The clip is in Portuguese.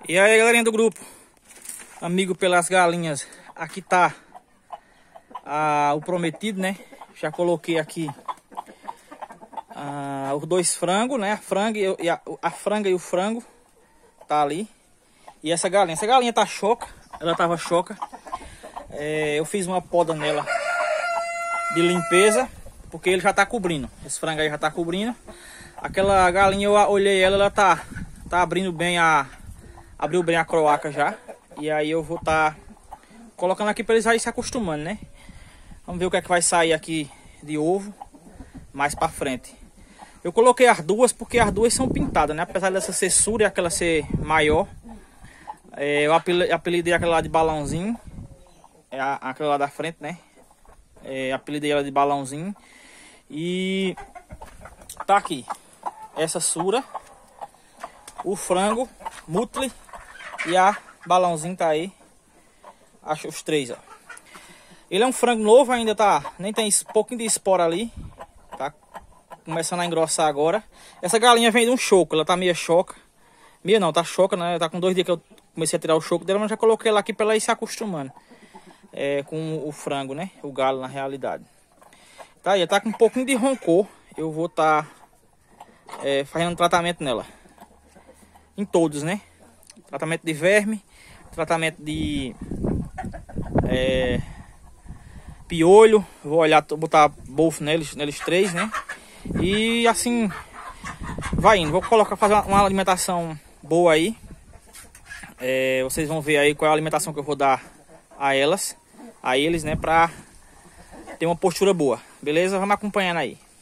E aí, galerinha do grupo, amigo pelas galinhas, aqui tá o prometido, né? Já coloquei aqui os dois frangos, né? A franga e o frango tá ali. E essa galinha tá choca, ela tava choca. Eu fiz uma poda nela de limpeza, porque ele já tá cobrindo. Esse frango aí já tá cobrindo. Aquela galinha, eu olhei ela tá abrindo bem abriu bem a croaca já. E aí eu vou estar colocando aqui para eles aí se acostumando, né? Vamos ver o que é que vai sair aqui de ovo mais para frente. Eu coloquei as duas porque as duas são pintadas, né? Apesar dessa ser sura e aquela ser maior. Eu apelidei aquela lá de balãozinho. Aquela lá da frente, né? Apelidei ela de balãozinho. E tá aqui essa sura, o frango, mutli e a balãozinho tá aí. Acho os três, ó. Ele é um frango novo, ainda tá, nem tem pouquinho de espora ali. Tá começando a engrossar agora. Essa galinha vem de um choco, ela tá meio choca. Meio não, tá choca, né? Tá com 2 dias que eu comecei a tirar o choco dela, mas já coloquei ela aqui pra ela ir se acostumando com o frango, né? O galo na realidade. Tá aí, tá com um pouquinho de rancor. Eu vou tá fazendo um tratamento nela. Em todos, né? Tratamento de verme, tratamento de piolho. Vou olhar, botar bolfo neles três, né? E assim vai indo. Vou fazer uma alimentação boa aí. Vocês vão ver aí qual é a alimentação que eu vou dar a eles, né? Pra ter uma postura boa. Beleza? Vamos acompanhando aí.